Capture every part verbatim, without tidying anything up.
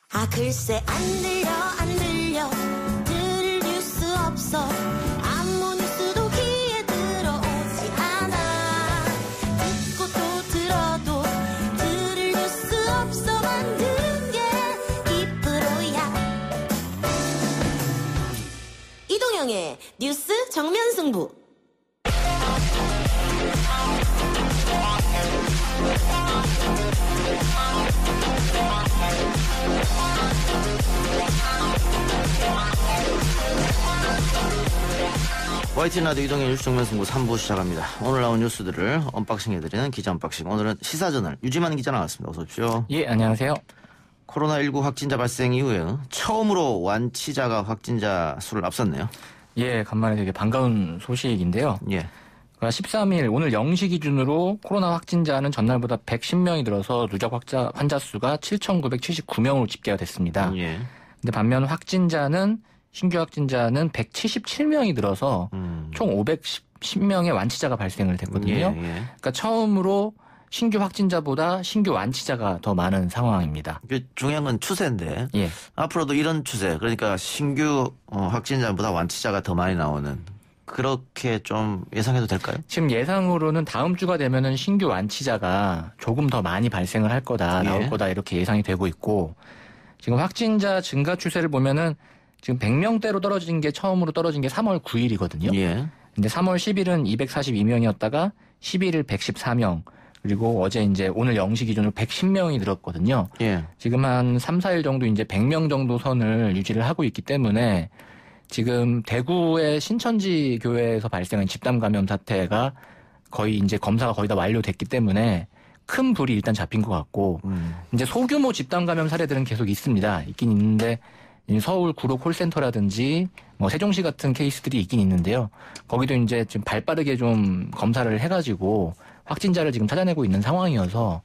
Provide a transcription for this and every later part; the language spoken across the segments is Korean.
아 글쎄 안 들려 안 들려 들을 뉴스 없어 아무 뉴스도 귀에 들어오지 않아 듣고 또 들어도 들을 뉴스 없어 만드는 게 이 프로야 이동영의 뉴스 정면 승부. 와이티엔 라디오 이동현 뉴스 정면 승부 삼 부 시작합니다. 오늘 나온 뉴스들을 언박싱해드리는 기자 언박싱. 오늘은 시사저널 유지만 기자 나왔습니다. 어서 오십시오. 예, 안녕하세요. 코로나십구 확진자 발생 이후에 처음으로 완치자가 확진자 수를 앞섰네요. 예, 간만에 되게 반가운 소식인데요. 예. 십삼 일 오늘 영 시 기준으로 코로나 확진자는 전날보다 백십 명이 늘어서 누적 확자, 환자 수가 칠천구백칠십구 명으로 집계가 됐습니다. 예. 근데 반면 확진자는 신규 확진자는 백칠십칠 명이 늘어서 음. 총 오백십 명의 완치자가 발생을 됐거든요. 예, 예. 그러니까 처음으로 신규 확진자보다 신규 완치자가 더 많은 상황입니다. 중요한 건 추세인데 예. 앞으로도 이런 추세, 그러니까 신규 확진자보다 완치자가 더 많이 나오는, 그렇게 좀 예상해도 될까요? 지금 예상으로는 다음 주가 되면은 신규 완치자가 조금 더 많이 발생을 할 거다, 나올 예. 거다 이렇게 예상이 되고 있고, 지금 확진자 증가 추세를 보면은 지금 백 명대로 떨어진 게 처음으로 떨어진 게 삼월 구일이거든요. 예. 근데 삼월 십일은 이백사십이 명이었다가 십일 일 백십사 명, 그리고 어제 이제 오늘 영 시 기준으로 백십 명이 늘었거든요. 예. 지금 한 삼, 사 일 정도 이제 백 명 정도 선을 유지를 하고 있기 때문에 지금 대구의 신천지 교회에서 발생한 집단 감염 사태가 거의 이제 검사가 거의 다 완료됐기 때문에 큰 불이 일단 잡힌 것 같고, 음. 이제 소규모 집단 감염 사례들은 계속 있습니다. 있긴 있는데 서울 구로 콜센터라든지 뭐 세종시 같은 케이스들이 있긴 있는데요. 거기도 이제 좀 발빠르게 좀 검사를 해가지고 확진자를 지금 찾아내고 있는 상황이어서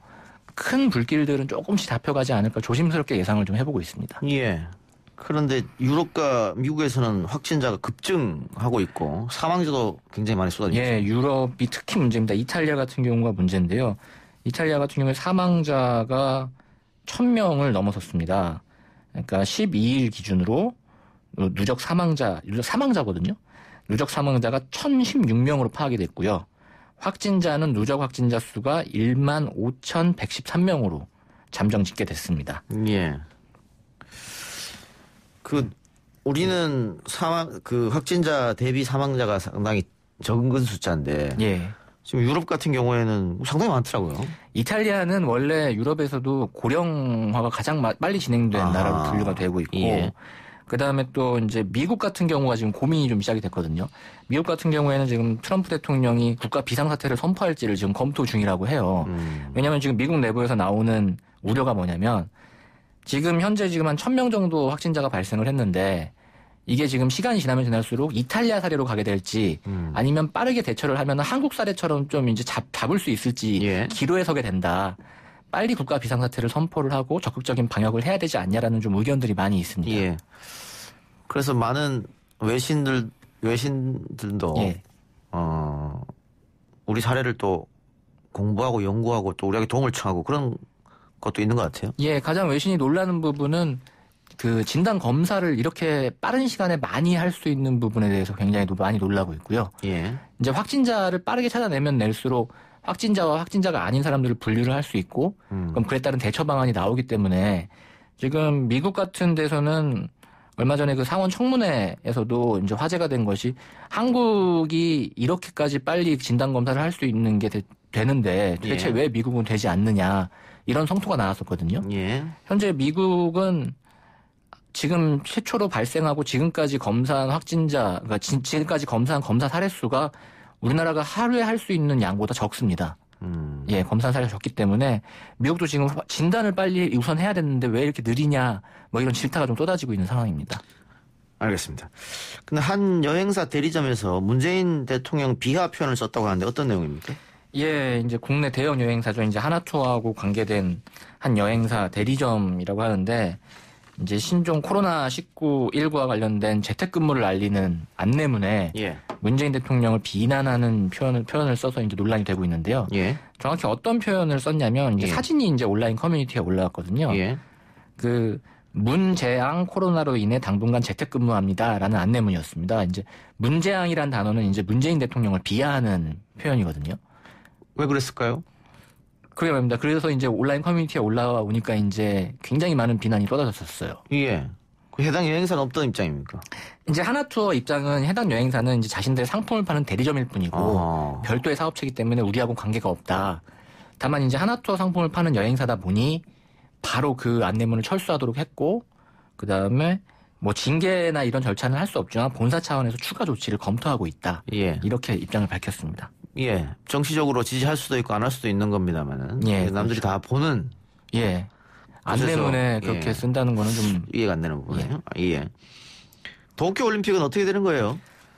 큰 불길들은 조금씩 잡혀가지 않을까 조심스럽게 예상을 좀 해보고 있습니다. 예. 그런데 유럽과 미국에서는 확진자가 급증하고 있고 사망자도 굉장히 많이 쏟아지고 있습니다. 예, 유럽이 특히 문제입니다. 이탈리아 같은 경우가 문제인데요. 이탈리아 같은 경우에 사망자가 천 명을 넘어섰습니다. 그러니까 십이 일 기준으로 누적 사망자, 누적 사망자거든요. 누적 사망자가 천십육 명으로 파악이 됐고요. 확진자는 누적 확진자 수가 일만 오천백십삼 명으로 잠정 집계됐습니다. 예. 그 우리는 사망 그 확진자 대비 사망자가 상당히 적은 숫자인데 예. 지금 유럽 같은 경우에는 상당히 많더라고요. 이탈리아는 원래 유럽에서도 고령화가 가장 빨리 진행된 아, 나라로 분류가 되고 있고, 예. 그 다음에 또 이제 미국 같은 경우가 지금 고민이 좀 시작이 됐거든요. 미국 같은 경우에는 지금 트럼프 대통령이 국가 비상사태를 선포할지를 지금 검토 중이라고 해요. 음. 왜냐하면 지금 미국 내부에서 나오는 우려가 뭐냐면 지금 현재 지금 한 천 명 정도 확진자가 발생을 했는데 이게 지금 시간이 지나면 지날수록 이탈리아 사례로 가게 될지 음. 아니면 빠르게 대처를 하면 한국 사례처럼 좀 이제 잡, 잡을 수 있을지 예. 기로에 서게 된다. 빨리 국가 비상사태를 선포를 하고 적극적인 방역을 해야 되지 않냐라는 좀 의견들이 많이 있습니다. 예. 그래서 많은 외신들, 외신들도 예. 어, 우리 사례를 또 공부하고 연구하고 또 우리에게 도움을 청하고 그런 것도 있는 것 같아요. 예, 가장 외신이 놀라는 부분은 그 진단 검사를 이렇게 빠른 시간에 많이 할 수 있는 부분에 대해서 굉장히 많이 놀라고 있고요. 예. 이제 확진자를 빠르게 찾아내면 낼수록 확진자와 확진자가 아닌 사람들을 분류를 할 수 있고, 음. 그럼 그에 따른 대처 방안이 나오기 때문에 지금 미국 같은 데서는 얼마 전에 그 상원 청문회에서도 이제 화제가 된 것이 한국이 이렇게까지 빨리 진단 검사를 할 수 있는 게 되, 되는데 도대체 예. 왜 미국은 되지 않느냐 이런 성토가 나왔었거든요. 예. 현재 미국은 지금 최초로 발생하고 지금까지 검사한 확진자, 그러니까 지금까지 검사한 검사 사례 수가 우리나라가 하루에 할 수 있는 양보다 적습니다. 음. 예, 검사 사례가 적기 때문에 미국도 지금 진단을 빨리 우선 해야 되는데 왜 이렇게 느리냐, 뭐 이런 질타가 좀 쏟아지고 있는 상황입니다. 알겠습니다. 근데 한 여행사 대리점에서 문재인 대통령 비하 표현을 썼다고 하는데 어떤 내용입니까? 예, 이제 국내 대형 여행사죠. 이제 하나투어하고 관계된 한 여행사 대리점이라고 하는데 이제 신종 코로나 십구와 관련된 재택근무를 알리는 안내문에 예. 문재인 대통령을 비난하는 표현을 표현을 써서 이제 논란이 되고 있는데요. 예. 정확히 어떤 표현을 썼냐면 이제 예. 사진이 이제 온라인 커뮤니티에 올라왔거든요. 예. 그 문재앙 코로나로 인해 당분간 재택근무합니다라는 안내문이었습니다. 이제 문재앙이란 단어는 이제 문재인 대통령을 비하하는 표현이거든요. 왜 그랬을까요? 그게 말입니다. 그래서 이제 온라인 커뮤니티에 올라오니까 이제 굉장히 많은 비난이 쏟아졌었어요. 예. 그 해당 여행사는 어떤 입장입니까? 이제 하나투어 입장은 해당 여행사는 이제 자신들의 상품을 파는 대리점일 뿐이고 어. 별도의 사업체이기 때문에 우리하고는 관계가 없다. 다만 이제 하나투어 상품을 파는 여행사다 보니 바로 그 안내문을 철수하도록 했고 그 다음에 뭐 징계나 이런 절차는 할 수 없지만 본사 차원에서 추가 조치를 검토하고 있다. 예. 이렇게 입장을 밝혔습니다. 예. 정치적으로 지지할 수도 있고 안 할 수도 있는 겁니다만은. 예, 남들이 그렇죠. 다 보는. 예. 안내문에 그렇게 예. 쓴다는 거는 좀 이해가 안 되는 부분이에요. 예. 예. 도쿄올림픽은 어떻게 되는 거예요?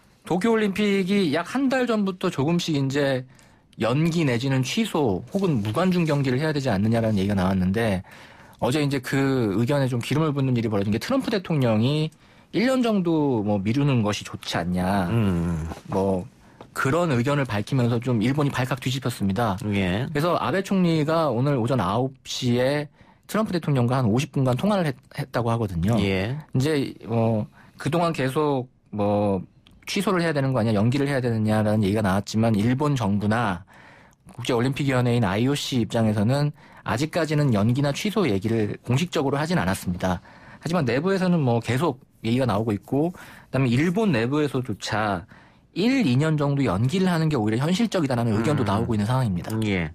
도쿄올림픽이 약 한 달 전부터 조금씩 이제 연기 내지는 취소 혹은 무관중 경기를 해야 되지 않느냐라는 얘기가 나왔는데 어제 이제 그 의견에 좀 기름을 붓는 일이 벌어진 게 트럼프 대통령이 일 년 정도 뭐 미루는 것이 좋지 않냐. 음. 뭐 그런 의견을 밝히면서 좀 일본이 발칵 뒤집혔습니다. 예. 그래서 아베 총리가 오늘 오전 아홉 시에 트럼프 대통령과 한 오십 분간 통화를 했, 했다고 하거든요. 예. 이제 뭐 그동안 계속 뭐 취소를 해야 되는 거 아니야, 연기를 해야 되느냐라는 얘기가 나왔지만 일본 정부나 국제올림픽위원회인 아이오씨 입장에서는 아직까지는 연기나 취소 얘기를 공식적으로 하진 않았습니다. 하지만 내부에서는 뭐 계속 얘기가 나오고 있고 그다음에 일본 내부에서조차 일, 이 년 정도 연기를 하는 게 오히려 현실적이다라는 의견도 음. 나오고 있는 상황입니다. 예.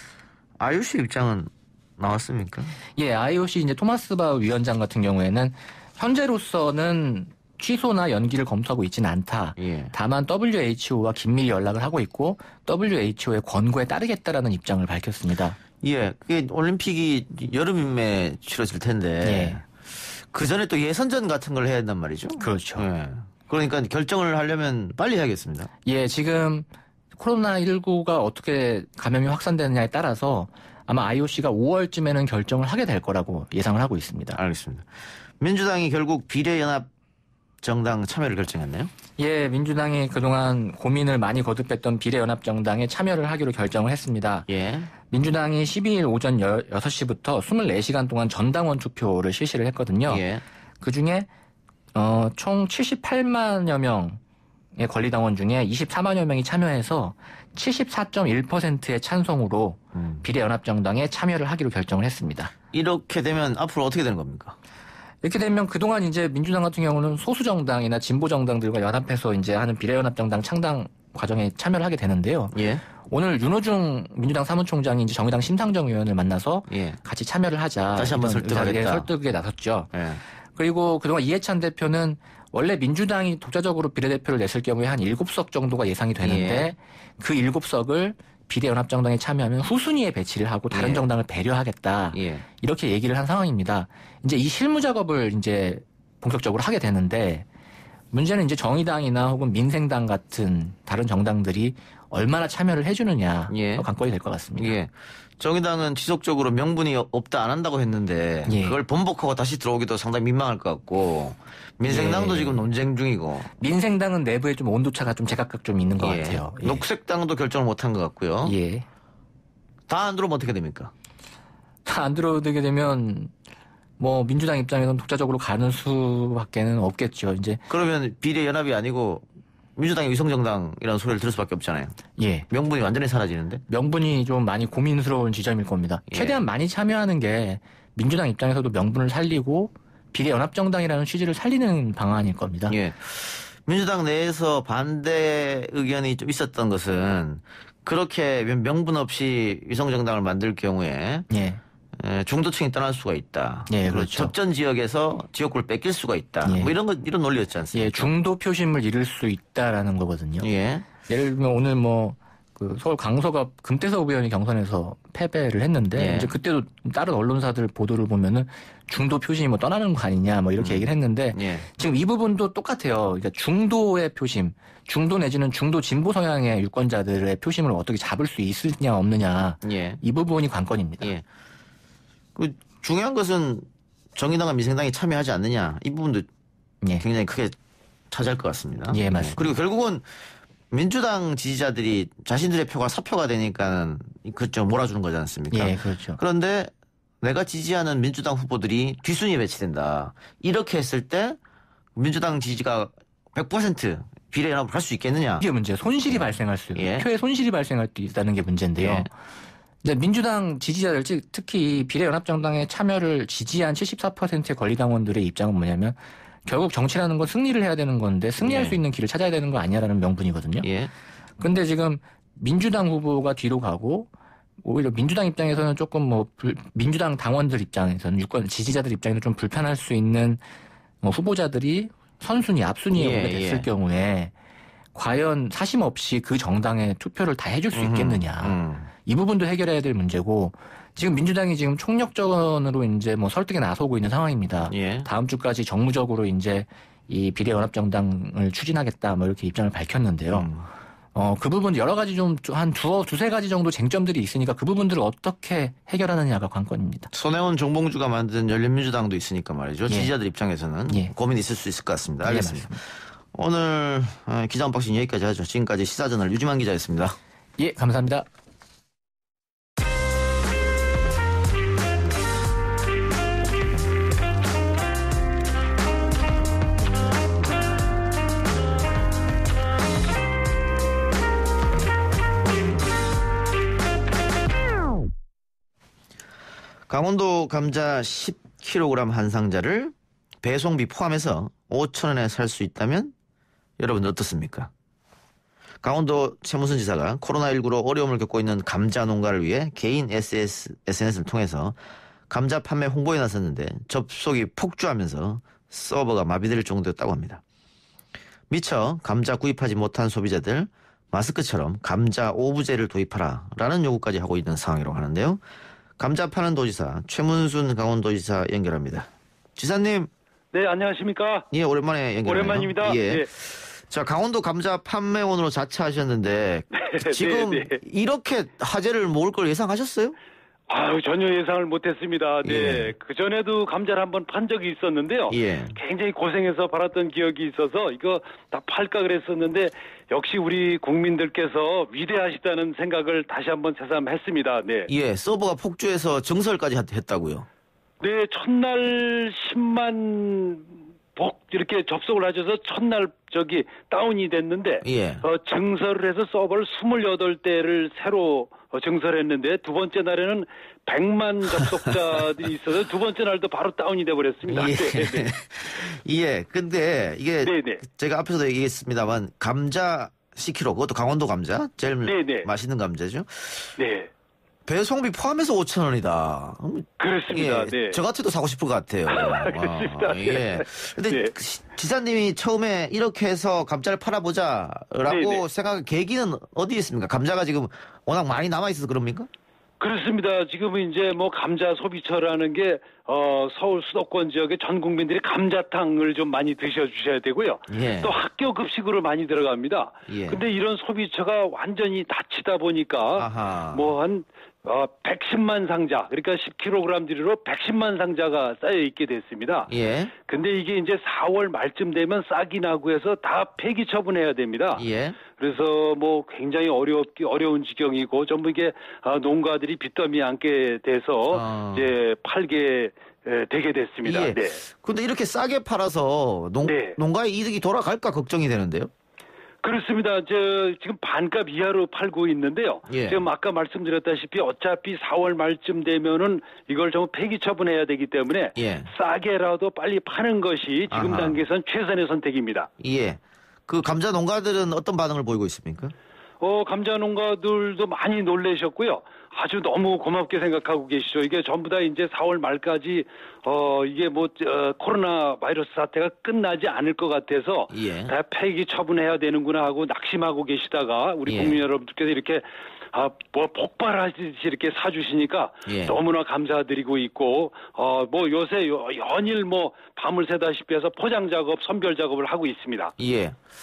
아이오씨 입장은 나왔습니까? 예, 아이오씨 이제 토마스 바 위원장 같은 경우에는 현재로서는 취소나 연기를 검토하고 있지는 않다. 예. 다만 더블유에이치오와 긴밀히 연락을 하고 있고 더블유에이치오의 권고에 따르겠다라는 입장을 밝혔습니다. 예. 그게 올림픽이 여름에 치러질 텐데. 예. 그 전에 또 예선전 같은 걸 해야 된단 말이죠. 그렇죠. 예. 그러니까 결정을 하려면 빨리 해야겠습니다. 예, 지금 코로나십구가 어떻게 감염이 확산되느냐에 따라서 아마 아이오씨가 오월쯤에는 결정을 하게 될 거라고 예상을 하고 있습니다. 알겠습니다. 민주당이 결국 비례연합 정당 참여를 결정했나요? 예, 민주당이 그동안 고민을 많이 거듭했던 비례연합정당에 참여를 하기로 결정을 했습니다. 예. 민주당이 십이일 오전 여섯 시부터 이십사 시간 동안 전당원 투표를 실시를 했거든요. 예. 그중에 어, 총 칠십팔만여 명의 권리당원 중에 이십사만여 명이 참여해서 칠십사 점 일 퍼센트의 찬성으로 음. 비례연합정당에 참여를 하기로 결정을 했습니다. 이렇게 되면 앞으로 어떻게 되는 겁니까? 이렇게 되면 그동안 이제 민주당 같은 경우는 소수정당이나 진보정당들과 연합해서 이제 하는 비례연합정당 창당 과정에 참여를 하게 되는데요. 예. 오늘 윤호중 민주당 사무총장이 이제 정의당 심상정 의원을 만나서 예. 같이 참여를 하자. 다시 한번 이런 설득하겠다. 의사에 설득에 나섰죠. 예. 그리고 그동안 이해찬 대표는 원래 민주당이 독자적으로 비례대표를 냈을 경우에 한 일곱 석 정도가 예상이 되는데 예. 그 일곱 석을 비례연합정당에 참여하면 후순위에 배치를 하고 다른 예. 정당을 배려하겠다. 예. 이렇게 얘기를 한 상황입니다. 이제 이 실무 작업을 이제 본격적으로 하게 되는데 문제는 이제 정의당이나 혹은 민생당 같은 다른 정당들이 얼마나 참여를 해주느냐가 예. 관건이 될 것 같습니다. 예. 정의당은 지속적으로 명분이 없다 안 한다고 했는데 예. 그걸 번복하고 다시 들어오기도 상당히 민망할 것 같고 민생당도 예. 지금 논쟁 중이고 민생당은 내부에 좀 온도차가 좀 제각각 좀 있는 것 예. 같아요. 예. 녹색당도 결정을 못한 것 같고요. 예. 다 안 들어오면 어떻게 됩니까? 다 안 들어오게 되면 뭐 민주당 입장에서는 독자적으로 가는 수밖에는 없겠죠. 이제 그러면 비례연합이 아니고 민주당이 위성정당이라는 소리를 들을 수밖에 없잖아요. 예. 명분이 완전히 사라지는데. 명분이 좀 많이 고민스러운 지점일 겁니다. 예. 최대한 많이 참여하는 게 민주당 입장에서도 명분을 살리고 비례연합정당이라는 취지를 살리는 방안일 겁니다. 예. 민주당 내에서 반대 의견이 좀 있었던 것은 그렇게 명분 없이 위성정당을 만들 경우에 예. 중도층이 떠날 수가 있다. 예, 그리고 그렇죠. 접전 지역에서 지역구를 뺏길 수가 있다. 예. 뭐 이런 것 이런 논리였지 않습니까? 예, 중도 표심을 잃을 수 있다라는 거거든요. 예. 예를 들면 오늘 뭐 그 서울 강서가 금태섭 의원이 경선에서 패배를 했는데 예. 이제 그때도 다른 언론사들 보도를 보면은 중도 표심이 뭐 떠나는 거 아니냐 뭐 이렇게 음. 얘기를 했는데 예. 지금 이 부분도 똑같아요. 그러니까 중도의 표심, 중도 내지는 중도 진보 성향의 유권자들의 표심을 어떻게 잡을 수 있느냐 없느냐 예. 이 부분이 관건입니다. 예. 그 중요한 것은 정의당과 민생당이 참여하지 않느냐 이 부분도 예. 굉장히 크게 차지할 것 같습니다. 예, 맞습니다. 그리고 결국은 민주당 지지자들이 자신들의 표가 사표가 되니까 그쪽 몰아주는 거지 않습니까? 예, 그렇죠. 그런데 내가 지지하는 민주당 후보들이 뒷순위에 배치된다. 이렇게 했을 때 민주당 지지가 백 퍼센트 비례연합을 할 수 있겠느냐. 이게 문제. 손실이 예. 발생할 수 있어요. 예. 표에 손실이 발생할 수 있다는 게 문제인데요. 예. 근데 민주당 지지자들, 특히 비례연합정당에 참여를 지지한 칠십사 퍼센트의 권리당원들의 입장은 뭐냐면 결국 정치라는 건 승리를 해야 되는 건데 승리할 예. 수 있는 길을 찾아야 되는 거 아니냐라는 명분이거든요. 예. 근데 지금 민주당 후보가 뒤로 가고 오히려 민주당 입장에서는 조금 뭐 불, 민주당 당원들 입장에서는 유권 지지자들 입장에서 좀 불편할 수 있는 뭐 후보자들이 선순위, 앞순위에 오게 예, 됐을 예. 경우에 과연 사심 없이 그 정당에 투표를 다 해줄 수 음흠, 있겠느냐. 음. 이 부분도 해결해야 될 문제고 지금 민주당이 지금 총력전으로 이제 뭐 설득에 나서고 있는 상황입니다. 예. 다음 주까지 정무적으로 이제 이 비례연합정당을 추진하겠다 뭐 이렇게 입장을 밝혔는데요. 음. 어, 그 부분 여러 가지 좀 한 두, 두세 가지 정도 쟁점들이 있으니까 그 부분들을 어떻게 해결하느냐가 관건입니다. 손혜원 정봉주가 만든 열린민주당도 있으니까 말이죠. 예. 지지자들 입장에서는 예. 고민이 있을 수 있을 것 같습니다. 알겠습니다. 예, 오늘 기자 언박싱 여기까지 하죠. 지금까지 시사저널 유지만 기자였습니다. 예, 감사합니다. 강원도 감자 십 킬로그램 한 상자를 배송비 포함해서 오천 원에 살 수 있다면 여러분 어떻습니까? 강원도 최무순 지사가 코로나십구로 어려움을 겪고 있는 감자 농가를 위해 개인 에스엔에스를 통해서 감자 판매 홍보에 나섰는데 접속이 폭주하면서 서버가 마비될 정도였다고 합니다. 미처 감자 구입하지 못한 소비자들 마스크처럼 감자 오부제를 도입하라라는 요구까지 하고 있는 상황이라고 하는데요. 감자 파는 도지사 최문순 강원도지사 연결합니다. 지사님. 네, 안녕하십니까? 예, 오랜만에 연결합니다. 오랜만입니다. 예. 네. 자, 강원도 감자 판매원으로 자처하셨는데 네, 지금 네, 네. 이렇게 화제를 모을 걸 예상하셨어요? 아유, 전혀 예상을 못했습니다. 네, 예. 그 전에도 감자를 한번 판 적이 있었는데요. 예. 굉장히 고생해서 팔았던 기억이 있어서 이거 다 팔까 그랬었는데 역시 우리 국민들께서 위대하시다는 생각을 다시 한번 새삼했습니다. 네. 예, 서버가 폭주해서 증설까지 했다고요? 네, 첫날 십만 복 이렇게 접속을 하셔서 첫날 저기 다운이 됐는데 예. 어, 증설을 해서 서버를 스물여덟 대를 새로 어, 증설했는데 두 번째 날에는 백만 접속자들이 있어서 두 번째 날도 바로 다운이 돼버렸습니다. 예. 네, 네. 예, 근데 이게 네네. 제가 앞에서도 얘기했습니다만 감자 십 킬로그램 그것도 강원도 감자 제일 네네. 맛있는 감자죠. 네. 배송비 포함해서 오천 원이다. 그렇습니다. 예, 네. 저 같아도 사고 싶을 것 같아요. 그렇습니다. 아, 예. 근데 네. 지사님이 처음에 이렇게 해서 감자를 팔아보자라고 네네. 생각한 계기는 어디에 있습니까? 감자가 지금 워낙 많이 남아있어서 그럽니까? 그렇습니다. 지금은 이제 뭐 감자 소비처라는 게, 어, 서울 수도권 지역의 전 국민들이 감자탕을 좀 많이 드셔주셔야 되고요. 예. 또 학교 급식으로 많이 들어갑니다. 예. 근데 이런 소비처가 완전히 닫히다 보니까 뭐 한, 어, 백십만 상자, 그러니까 십 킬로그램짜리로 백십만 상자가 쌓여 있게 됐습니다. 예. 근데 이게 이제 사월 말쯤 되면 싹이 나고 해서 다 폐기 처분해야 됩니다. 예. 그래서 뭐 굉장히 어렵기, 어려운 지경이고 전부 이게 농가들이 빚더미 안게 돼서 어. 이제 팔게 되게 됐습니다. 예. 네. 근데 이렇게 싸게 팔아서 농, 네. 농가의 이득이 돌아갈까 걱정이 되는데요? 그렇습니다. 저 지금 반값 이하로 팔고 있는데요. 예. 지금 아까 말씀드렸다시피 어차피 사월 말쯤 되면은 이걸 좀 폐기 처분해야 되기 때문에 예. 싸게라도 빨리 파는 것이 지금 아하. 단계에선 최선의 선택입니다. 예. 그 감자 농가들은 어떤 반응을 보이고 있습니까? 어, 감자 농가들도 많이 놀라셨고요. 아주 너무 고맙게 생각하고 계시죠. 이게 전부 다 이제 사월 말까지 어 이게 뭐 어, 코로나 바이러스 사태가 끝나지 않을 것 같아서 예. 다 폐기 처분해야 되는구나 하고 낙심하고 계시다가 우리 예. 국민 여러분들께서 이렇게 아, 뭐 폭발하듯이 이렇게 사주시니까 예. 너무나 감사드리고 있고 어 뭐 요새 연일 뭐 밤을 새다시피 해서 포장 작업, 선별 작업을 하고 있습니다. 예.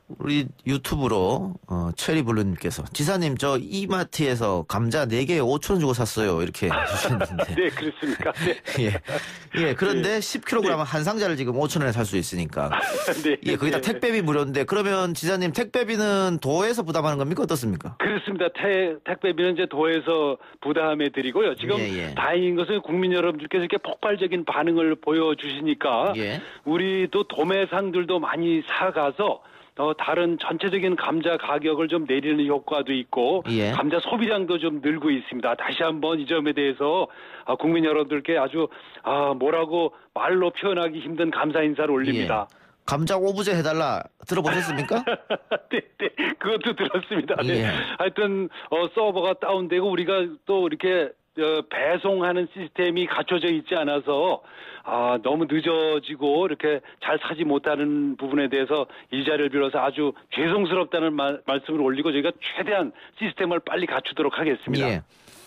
우리 유튜브로 어, 체리블루님께서 지사님 저 이마트에서 감자 네 개에 오천 원 주고 샀어요 이렇게 해주셨는데 네 그렇습니까? 네. 예. 예 그런데 네. 십 킬로그램 네. 한 상자를 지금 오천 원에 살 수 있으니까 네. 예 거기다 네. 택배비 무료인데 그러면 지사님 택배비는 도에서 부담하는 겁니까 어떻습니까? 그렇습니다. 태, 택배비는 이제 도에서 부담해 드리고요. 지금 예, 예. 다행인 것은 국민 여러분들께서 이렇게 폭발적인 반응을 보여주시니까 예. 우리 또 도매상들도 많이 사가서 어, 다른 전체적인 감자 가격을 좀 내리는 효과도 있고 예. 감자 소비량도 좀 늘고 있습니다. 다시 한번 이 점에 대해서 아, 국민 여러분들께 아주 아, 뭐라고 말로 표현하기 힘든 감사 인사를 올립니다. 예. 감자 오브제 해달라 들어보셨습니까? 네, 네, 그것도 들었습니다. 네. 예. 하여튼 어, 서버가 다운되고 우리가 또 이렇게 어, 배송하는 시스템이 갖춰져 있지 않아서 아, 너무 늦어지고 이렇게 잘 사지 못하는 부분에 대해서 이 자리를 빌어서 아주 죄송스럽다는 말, 말씀을 올리고 저희가 최대한 시스템을 빨리 갖추도록 하겠습니다. 예.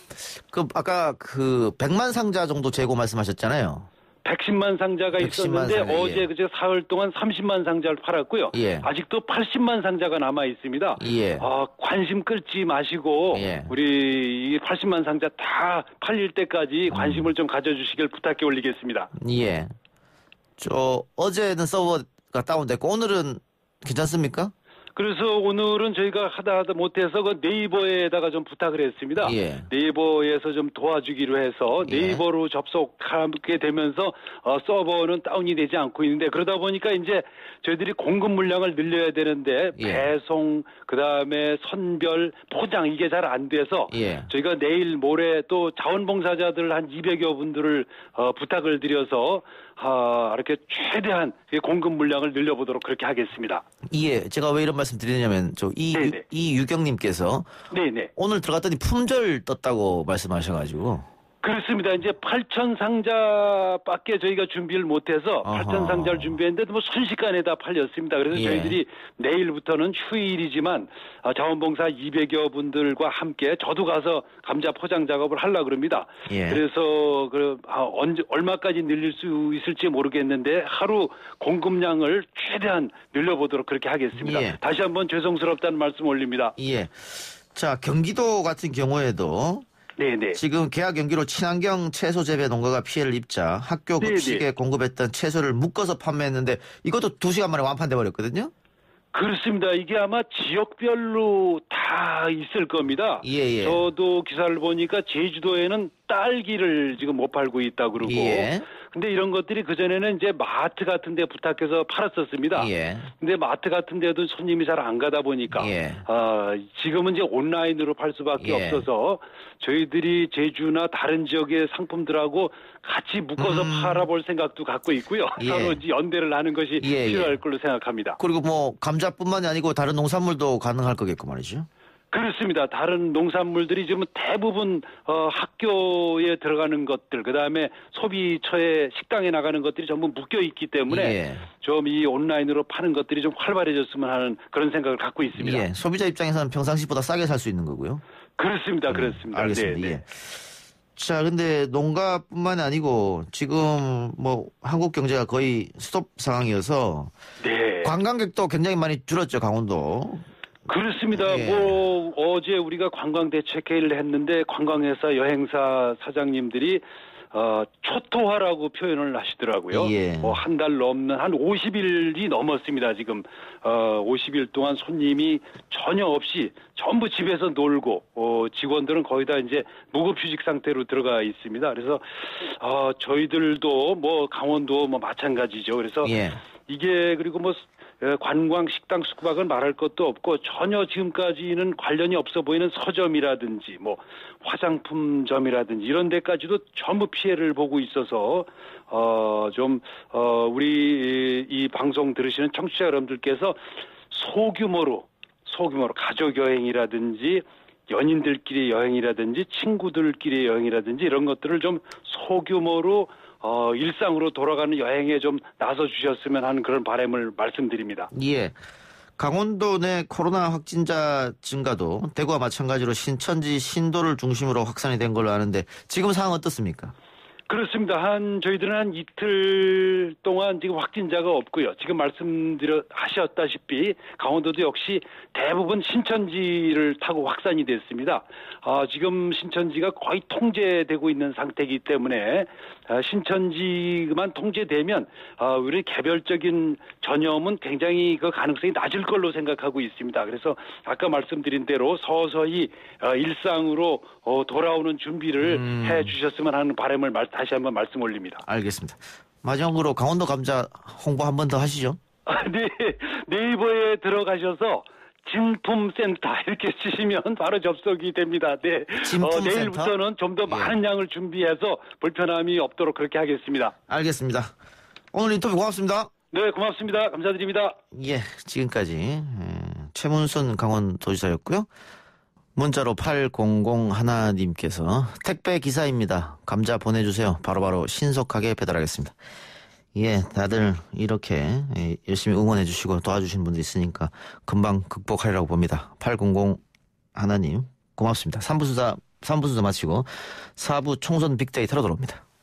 그 아까 그 백만 상자 정도 재고 말씀하셨잖아요. 백십만 상자가 백십만 있었는데 상자, 어제 예. 그제 사흘 동안 삼십만 상자를 팔았고요. 예. 아직도 팔십만 상자가 남아 있습니다. 예. 어, 관심 끌지 마시고 예. 우리 이 팔십만 상자 다 팔릴 때까지 관심을 음. 좀 가져주시길 부탁해 올리겠습니다. 예. 저 어제는 서버가 다운됐고 오늘은 괜찮습니까? 그래서 오늘은 저희가 하다 하다 못해서 그 네이버에다가 좀 부탁을 했습니다. 예. 네이버에서 좀 도와주기로 해서 네이버로 예. 접속하게 되면서 어, 서버는 다운이 되지 않고 있는데 그러다 보니까 이제 저희들이 공급 물량을 늘려야 되는데 예. 배송 그다음에 선별 포장 이게 잘 안 돼서 예. 저희가 내일 모레 또 자원봉사자들 한 이백여 분들을 어, 부탁을 드려서 아, 이렇게 최대한 공급 물량을 늘려보도록 그렇게 하겠습니다. 예, 제가 왜 이런 말씀 드리냐면 저 이 이유경님께서 네네. 오늘 들어갔더니 품절 떴다고 말씀하셔가지고. 그렇습니다. 이제 팔천 상자밖에 저희가 준비를 못해서 아하. 팔천 상자를 준비했는데 뭐 순식간에 다 팔렸습니다. 그래서 예. 저희들이 내일부터는 휴일이지만 자원봉사 이백여 분들과 함께 저도 가서 감자 포장 작업을 하려고 그럽니다. 예. 그래서 그 아, 언제 얼마까지 늘릴 수 있을지 모르겠는데 하루 공급량을 최대한 늘려보도록 그렇게 하겠습니다. 예. 다시 한번 죄송스럽다는 말씀 올립니다. 예. 자, 경기도 같은 경우에도 네네. 지금 계약 연기로 친환경 채소 재배 농가가 피해를 입자 학교 급식에 네네. 공급했던 채소를 묶어서 판매했는데 이것도 두 시간 만에 완판돼 버렸거든요. 그렇습니다. 이게 아마 지역별로 다 있을 겁니다. 예, 예. 저도 기사를 보니까 제주도에는 딸기를 지금 못 팔고 있다고 그러고. 예. 근데 이런 것들이 그전에는 이제 마트 같은 데 부탁해서 팔았었습니다. 예. 근데 마트 같은 데도 손님이 잘 안 가다 보니까 예. 어, 지금은 이제 온라인으로 팔 수밖에 예. 없어서 저희들이 제주나 다른 지역의 상품들하고 같이 묶어서 음. 팔아볼 생각도 갖고 있고요. 예. 서로 연대를 하는 것이 예, 필요할 예. 걸로 생각합니다. 그리고 뭐 감자뿐만이 아니고 다른 농산물도 가능할 거겠고 말이죠. 그렇습니다. 다른 농산물들이 지금 대부분 어, 학교에 들어가는 것들, 그다음에 소비처에 식당에 나가는 것들이 전부 묶여 있기 때문에 예. 좀 이 온라인으로 파는 것들이 좀 활발해졌으면 하는 그런 생각을 갖고 있습니다. 예. 소비자 입장에서는 평상시보다 싸게 살 수 있는 거고요. 그렇습니다. 그렇습니다. 음, 알겠습니다. 네, 네. 예. 자, 근데 농가뿐만이 아니고 지금 뭐 한국 경제가 거의 스톱 상황이어서 네. 관광객도 굉장히 많이 줄었죠, 강원도. 그렇습니다. 예. 뭐 어제 우리가 관광대책회의를 했는데 관광회사 여행사 사장님들이 어, 초토화라고 표현을 하시더라고요. 예. 뭐 한 달 넘는 한 오십 일이 넘었습니다. 지금 어, 오십 일 동안 손님이 전혀 없이 전부 집에서 놀고 어, 직원들은 거의 다 이제 무급휴직 상태로 들어가 있습니다. 그래서 어, 저희들도 뭐 강원도 뭐 마찬가지죠. 그래서 예. 이게 그리고 뭐 관광, 식당, 숙박은 말할 것도 없고 전혀 지금까지는 관련이 없어 보이는 서점이라든지 뭐 화장품점이라든지 이런 데까지도 전부 피해를 보고 있어서 어 좀 어 우리 이 방송 들으시는 청취자 여러분들께서 소규모로 소규모로 가족 여행이라든지 연인들끼리 여행이라든지 친구들끼리 여행이라든지 이런 것들을 좀 소규모로 어, 일상으로 돌아가는 여행에 좀 나서 주셨으면 하는 그런 바람을 말씀드립니다. 예. 강원도 내 코로나 확진자 증가도 대구와 마찬가지로 신천지 신도를 중심으로 확산이 된 걸로 아는데 지금 상황 어떻습니까? 그렇습니다. 한 저희들은 한 이틀 동안 지금 확진자가 없고요. 지금 말씀드려 하셨다시피 강원도도 역시 대부분 신천지를 타고 확산이 됐습니다. 아, 지금 신천지가 거의 통제되고 있는 상태이기 때문에 아, 신천지만 통제되면 아, 우리 개별적인 전염은 굉장히 그 가능성이 낮을 걸로 생각하고 있습니다. 그래서 아까 말씀드린 대로 서서히 어, 일상으로 어, 돌아오는 준비를 음. 해 주셨으면 하는 바람을 말, 다시 한번 말씀 올립니다. 알겠습니다. 마지막으로 강원도 감자 홍보 한 번 더 하시죠. 아, 네. 네이버에 들어가셔서 진품센터 이렇게 치시면 바로 접속이 됩니다. 네. 어, 내일부터는 좀 더 많은 예. 양을 준비해서 불편함이 없도록 그렇게 하겠습니다. 알겠습니다. 오늘 인터뷰 고맙습니다. 네, 고맙습니다. 감사드립니다. 예, 지금까지 최문순 강원도지사였고요. 문자로 팔공공일님께서 택배 기사입니다. 감자 보내주세요. 바로바로 신속하게 배달하겠습니다. 예, 다들 이렇게 열심히 응원해 주시고 도와주시는 분들 있으니까 금방 극복하리라고 봅니다. 팔공공일님 고맙습니다. 삼 부 수사, 삼 부 수사 마치고 사 부 총선 빅데이터로 돌아옵니다.